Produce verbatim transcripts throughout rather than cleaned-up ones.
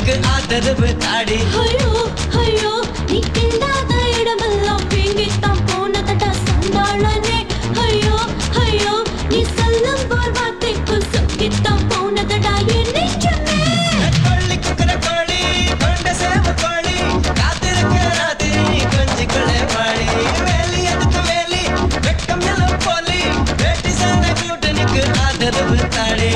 நிக்கு ஆதரவு தாடி. ஐயோ ஐயோ நீ கிண்டாத இடமெல்லாம் வீங்கித்தான் போனதடா சண்டாளனே. ஐயோ ஐயோ நீ சொல்லும் போர் வார்த்தைக்கு சொக்கித்தான் போனதடா என் நெஞ்சமே. கொள்ளி குக்கர கோழி கொண்ட சேவ கோழி காத்திருக்க ராத்திரி கொஞ்சிக்குள்ளே பாடி. வேலி எதுக்கு வேலி வெட்கம் எல்லாம் போலி வேட்டி சாலை கூட்டு நிக்கு ஆதரவு தாடி.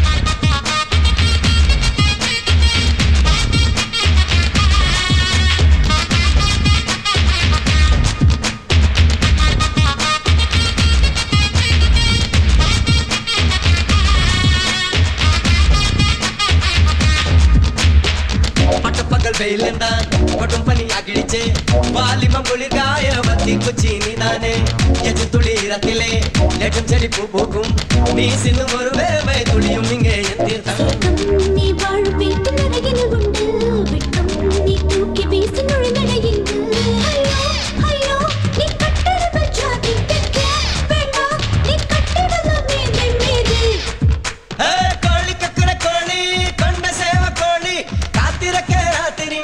வெயிலந்தான் கொட்டும் பனி அகிழிச்சே வாலிமம் குளிர்காய வத்தி குச்சி நீதானே. எஜு துளி ரத்திலே லெட்டும் செடி பூ பூக்கும் நீ சின்னும் ஒரு வேவை துளியும் இங்கே என் தீர்த்தம். நீ வாழும் வீட்டு நடையில் உண்டு விட்டம் நீ தூக்கி வீசி நுழைநடையில். ஐயோ ஐயோ நீ கட்டெடுத்த ஜாதி தெற்க வேண்டாம் நீ கட்டிடலாம் மீது மீது. கோழி கக்கர கோழி கொண்ட சேவ கோழி காத்திருக்க ராத்திரி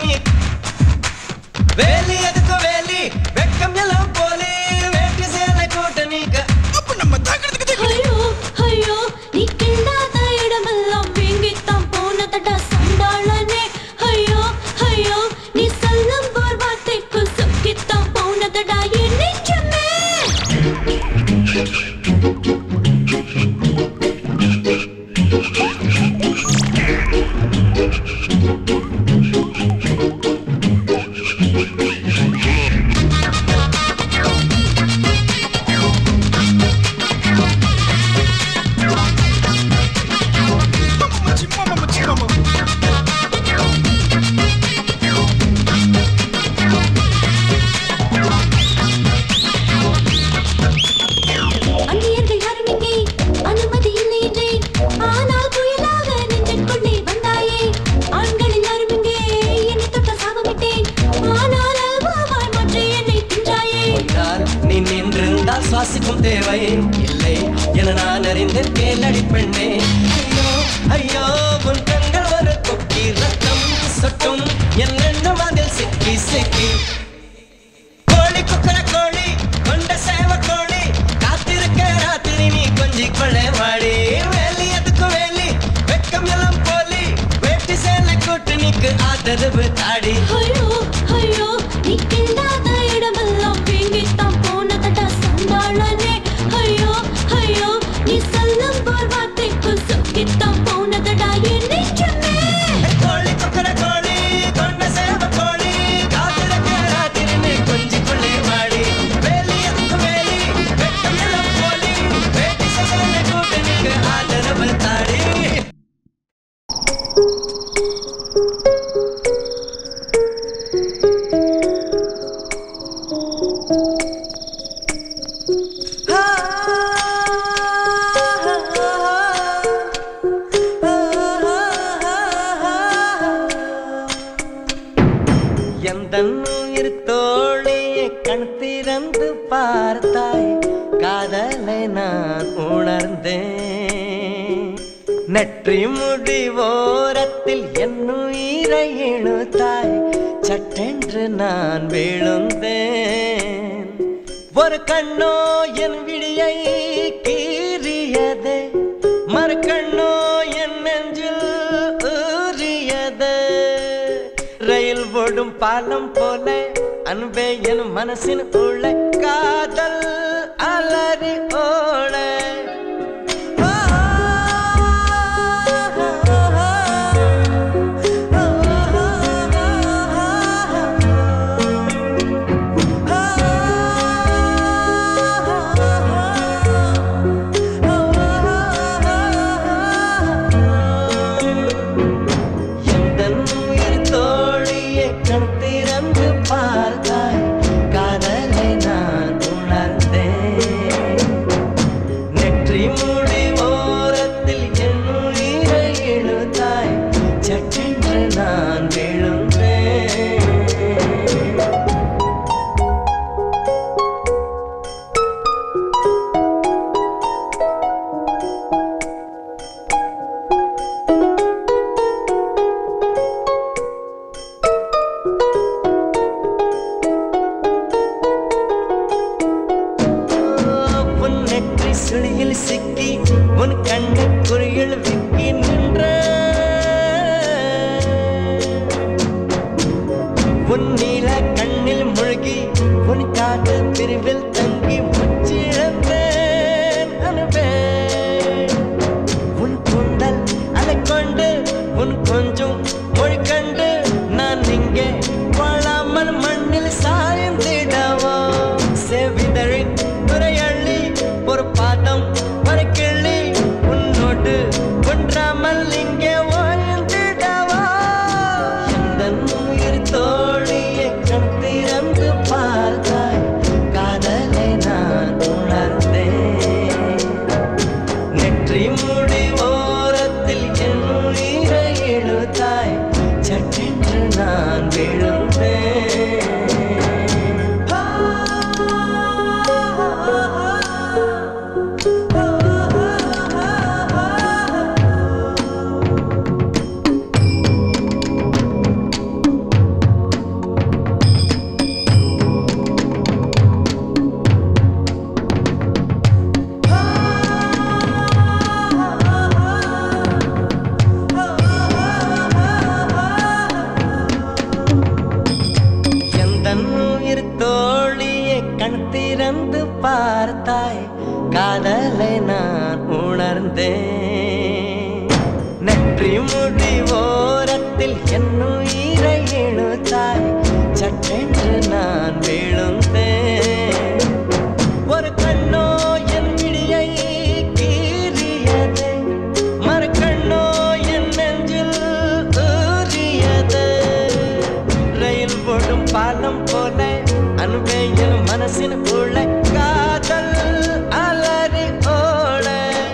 வேலி எதுக்கு வேலி வெட்கம் எல்லாம் போலி வேட்டி சேலை கூட்ட நீக்க. ஐயோ ஐயோ நீ கிண்டாத இடமெல்லாம் வீங்கித்தான் போனதடா சண்டாளனே. ஐயோ ஐயோ நீ சொல்லும் போர் வார்த்தைக்கு சொக்கித்தான் போனதடா என் நெஞ்சமே. அந்நியர்கள் யாரும் இங்கே அனுமதி இல்லை என்றேன். ஆனால் புயலாக நெஞ்சுக்குள்ளே வந்தாயே. ஆண்கள் எல்லாரும் இங்கே என்னை தொட்ட சாபமிட்டேன். ஆனால் அல்வாவாய் மாற்றி என்னை தின்றாயே. நீ நின்றிருந்தால் சுவாசிக்கும் தேவை இல்லை என நான் அறிந்தேன் கேளடி பெண்ணே. ஐயோ ஐயோ உன் கண்கள் ஒரு கொக்கி ரத்தம் சொட்டும் என் எண்ணம் அதில் சிக்கி சிக்கி. கோழி குக்கர கோழி கொண்ட சேவ கோழி காத்திருக்க ராத்திரி நீ கொஞ்சி கொள்ளை வாடி. வேலி எதுக்கு வேலி வெட்கம் எல்லாம் போலி வேட்டி சேலை கூட்டு நிக்கு ஆதரவு தாடி. ஐயோ ஐயோ நீ கிண்டாத இடமெல்லாம் வீங்கித்தான் போனதடா சண்டாளனே. ஐயோ ஐயோ நீ சொல்லும் போர் வார்த்தைக்கு சொக்கித்தான் போனதடா என் நெஞ்சமே. கோழி குக்கர கோழி கொண்ட சேவ கோழி காத்திருக்க ராத்திரி நீ கொஞ்சி கொள்ளை வாடி. வேலி எதுக்கு வேலி வெட்கம் எல்லாம் போலி வேட்டி சேலை கூட்டு நிக்கு ஆதரவு தாடி. எந்தன் உயிர் தோழியை கண் திறந்து பார்த்தாய் காதலை நான் உணர்ந்தேன். நெற்றி முடி ஓரத்தில் என் உயிரை இழுத்தாய் சட்டென்று நான் விழுந்தேன். ஒரு கண்ணோ என் விழியை கீறியதே மறு கண்ணோ என் நெஞ்சில் ஊறியதே. ரயில் ஓடும் பாலம் போல அன்பே என் மனசின் உள்ள காதல் அலறி ஓட. முடி ஓரத்தில் என்னுயிரை இழுத்தாய் சட்டென்று நான் விழுந்தேன் ஒரு கண்ணோ என் விழியை கீறியது மறு கண்ணோ என் நெஞ்சில் ஊறியது ரயில் போடும் பாலம் போல அன்பே என் மனசின் உள்ள காதல் அலறி ஓட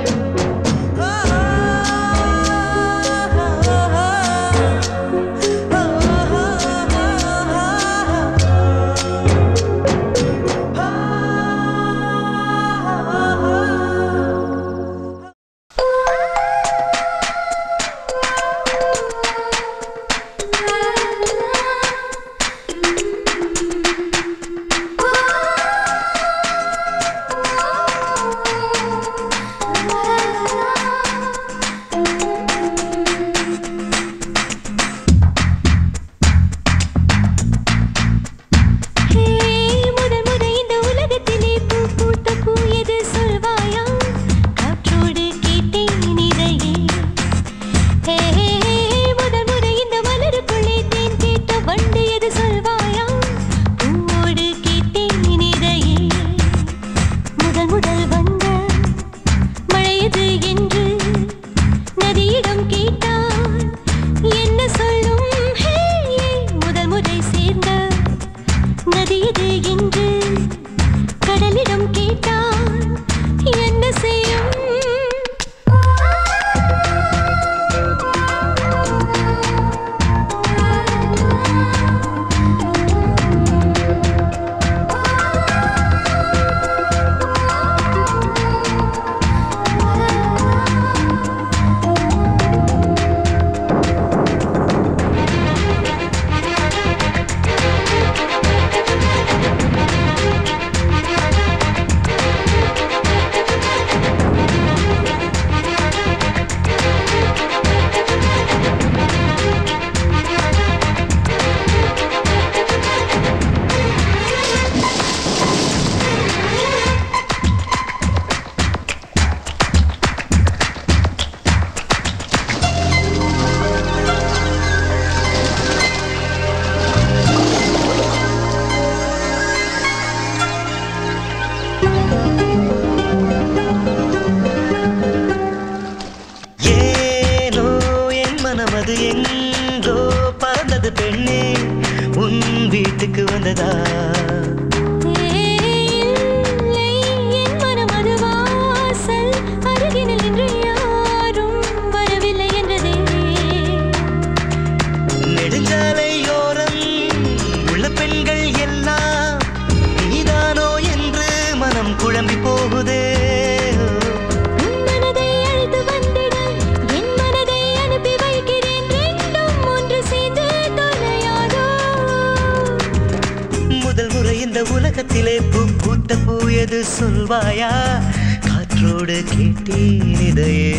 உலகத்திலே பூ பூத்த பூ எது சொல்வாயா காற்றோடு கேட்டேன் இதையே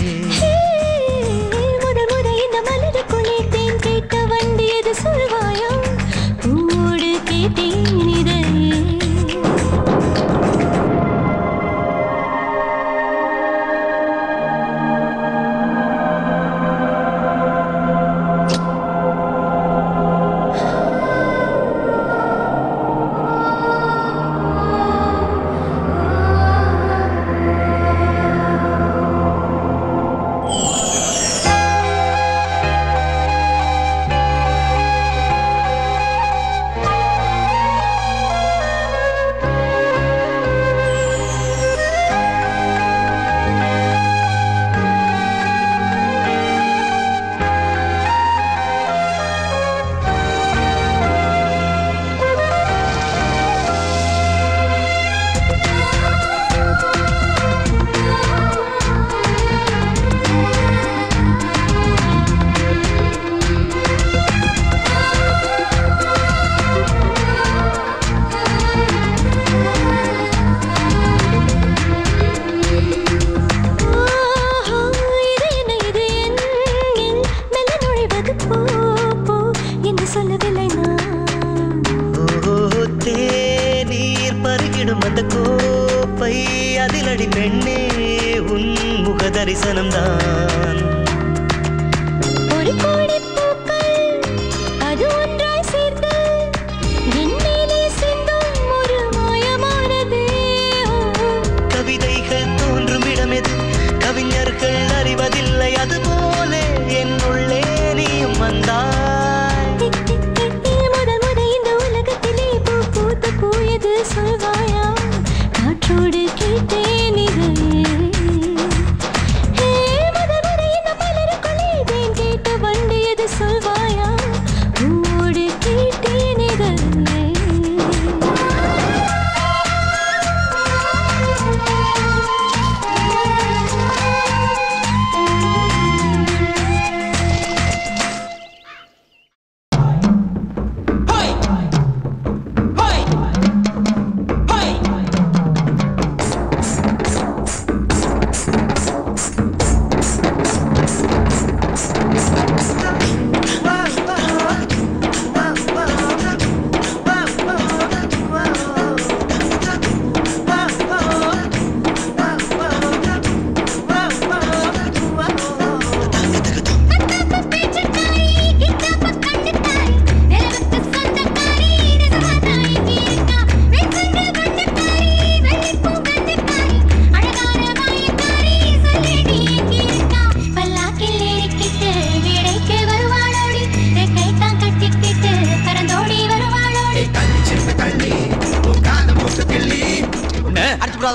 முதல் முறை இந்த மலருக்குள்ளே தேன் கேட்ட வண்டி எது சொல்வாயா பூவோடு கேட்டேன் இதையே அதிலடி பெண்ணே உன் முக தரிசனம்தான்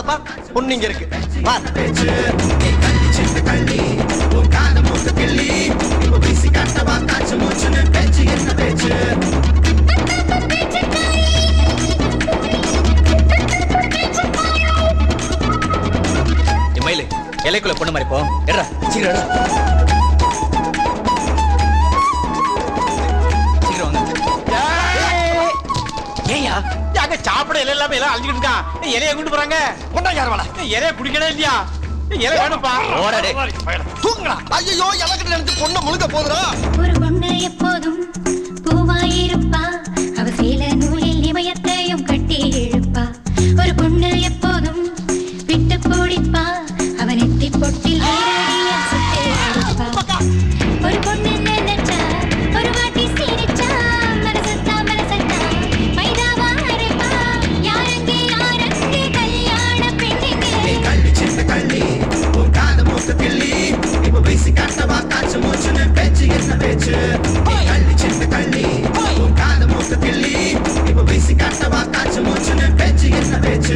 பாப்பா பொண்ணு இங்க இருக்கு வா மயிலு இலைக்குள்ள பொண்ணு மாதிரி போ எடா சீக்கிரம் சீக்கிரம் வாங்க ஏயா யாங்க சாப்பிட இலை இல்லாம எல்லாம் அழிஞ்சிட்டு இருக்கான் இலைய கொண்டு போறாங்க கொண்டா யார் வாடா இலைய குடிக்கவே இல்லையா இலை வேணும்பா ஓடடே தூங்குடா ஐயோ எனக்கு நினைச்சு பொண்ணு முழுக்க போதுடா ஒரு பொண்ணு எப்போதும் பூவாயிருப்பா அவ சேல நூலில் இமயத்தையும் கட்டி இழுப்பா ஒரு பொண்ணு எப்போதும் விட்டு பிடிப்பா அவன் எத்தி பொட்டில் வேறடியா சுட்டு எடுப்பா ஒரு பொண்ணு நினைச்சா ஒரு வாட்டி சிரிச்சா மனசத்தா மனசத்தா மைதாவா அரைப்பா யாரங்கே யாரங்கே கல்யாண பெண்ணுங்க கள்ளி சின்ன கள்ளி உன் காத மூக்க கிள்ளி இப்ப வயசு காட்டவா காய்ச்ச மூச்சுன்னு பேச்சு என்ன பேச்சு கள்ளி சின்ன கள்ளி உன் காத மூக்க கிள்ளி இப்ப வயசு காட்டவா காய்ச்ச மூச்சுன்னு பேச்சு என்ன பேச்சு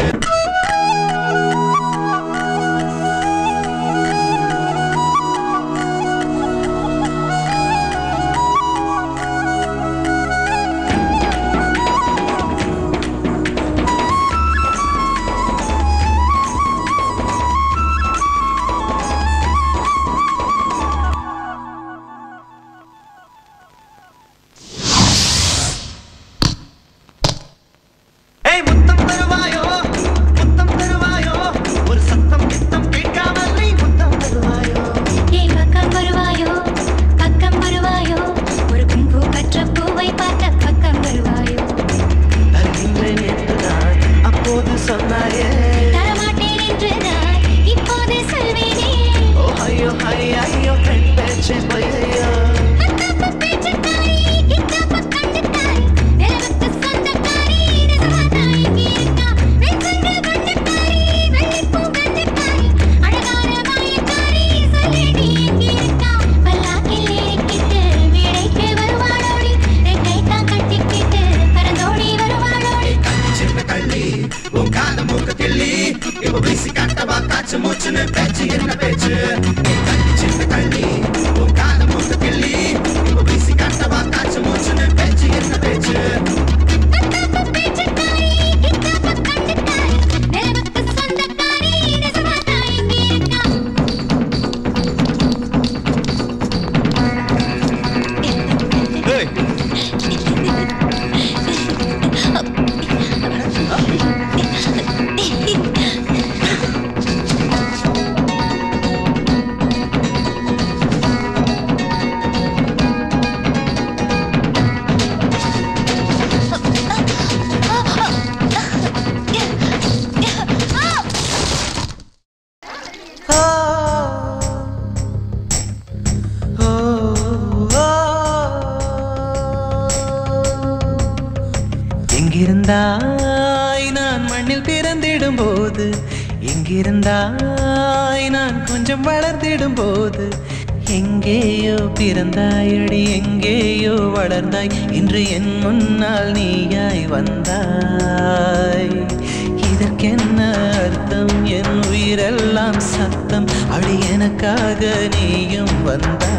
எங்கிருந்தாய் நான் மண்ணில் பிறந்திடும் போது எங்கிருந்தாய் நான் கொஞ்சம் வளர்ந்திடும் போது எங்கேயோ பிறந்தாயடி எங்கேயோ வளர்ந்தாய் இன்று என் முன்னால் நீயாய் வந்தாய் இதற்கென்ன அர்த்தம் என் உயிரெல்லாம் சத்தம் அடி எனக்காக நீயும் வந்தாய்